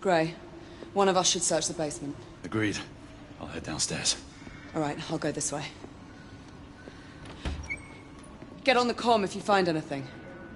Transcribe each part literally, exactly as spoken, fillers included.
Gray, one of us should search the basement. Agreed. I'll head downstairs. All right, I'll go this way. Get on the comm if you find anything.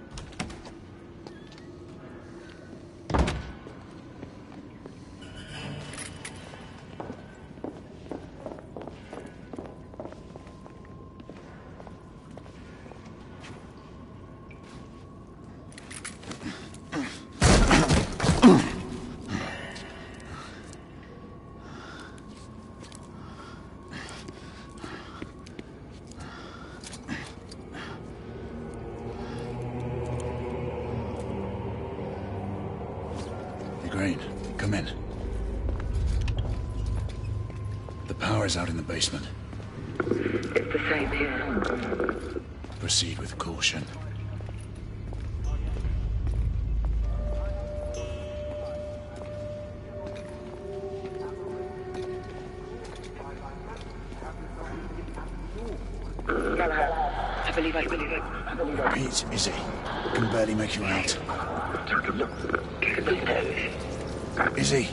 Come in. The power's out in the basement. It's the same here. Proceed with caution. I believe I believe it. Pete, Izzy, I can barely make you out. Take a look. Kick the nose. Izzy.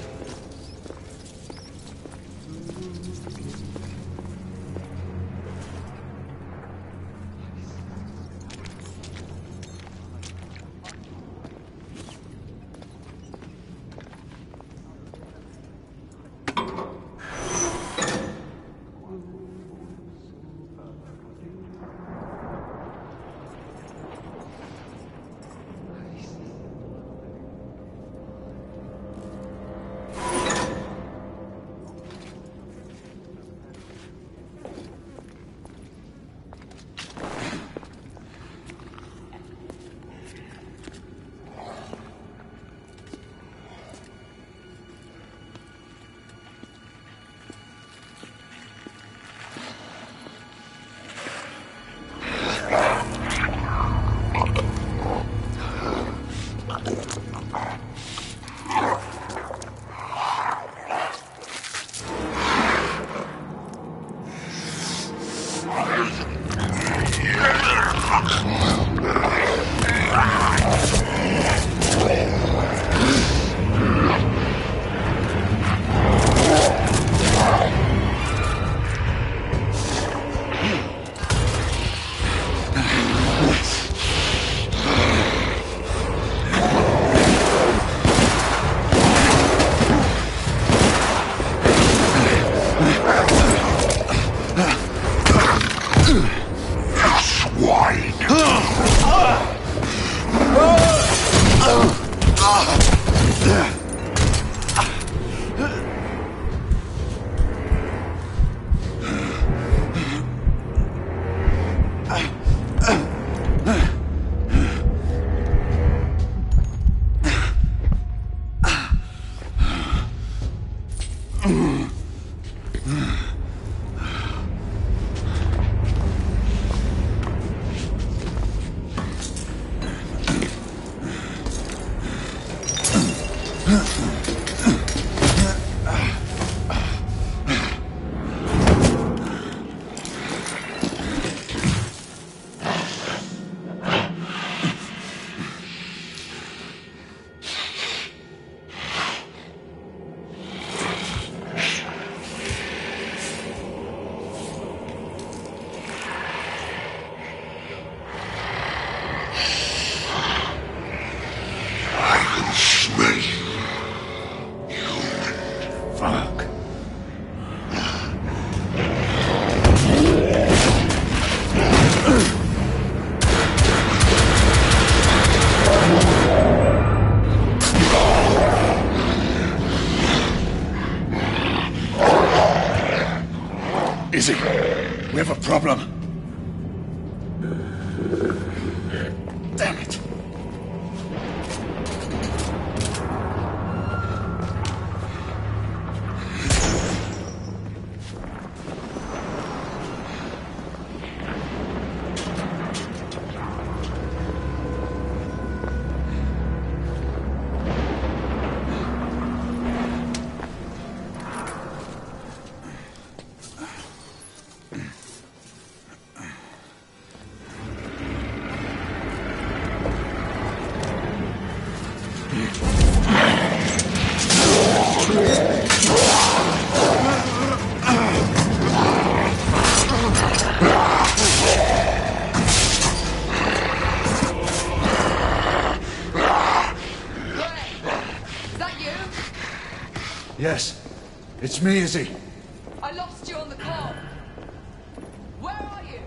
Yes. It's me, Izzy. I lost you on the comm. Where are you?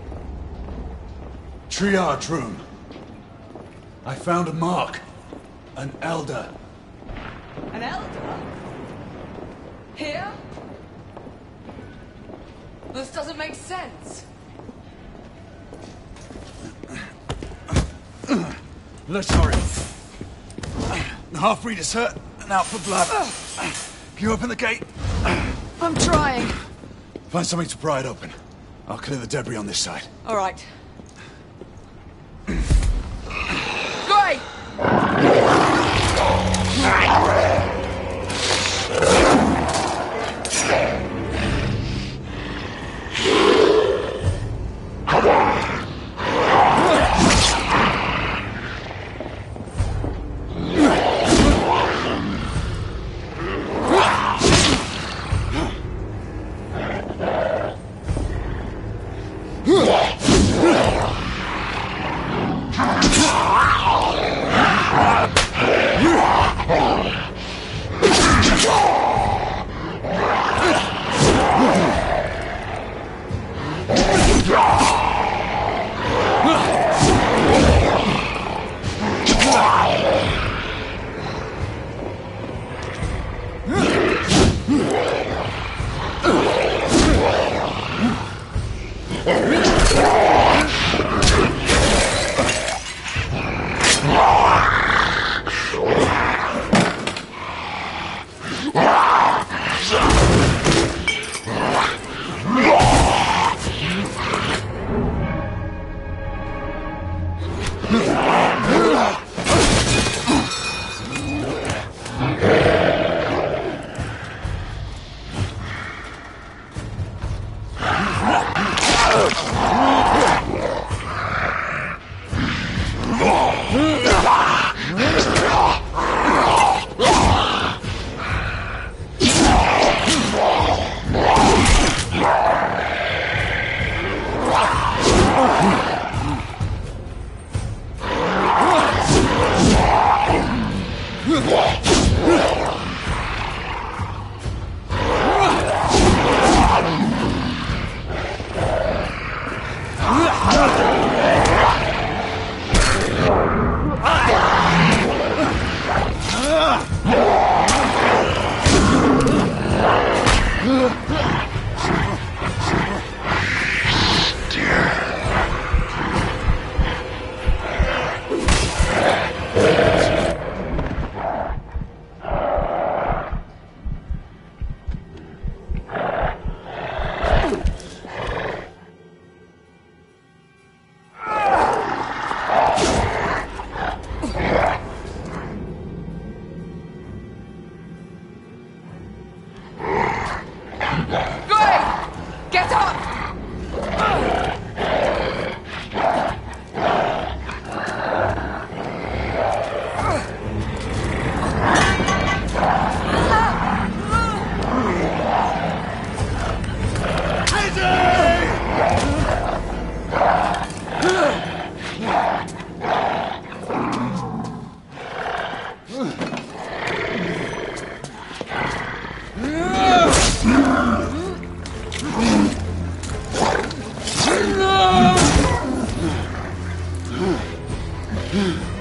Triage room. I found a mark. An elder. An elder? Here? This doesn't make sense. Let's hurry. The half-breed is hurt and out for blood. Can you open the gate? I'm trying. Find something to pry it open. I'll clear the debris on this side. All right. Great! Hmm.